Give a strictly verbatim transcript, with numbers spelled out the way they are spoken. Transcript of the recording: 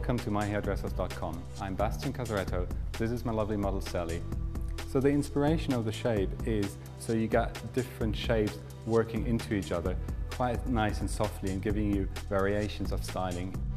Welcome to my hairdressers dot com. I'm Bastian Casaretto. This is my lovely model Sally. So the inspiration of the shape is so you get different shapes working into each other quite nice and softly and giving you variations of styling.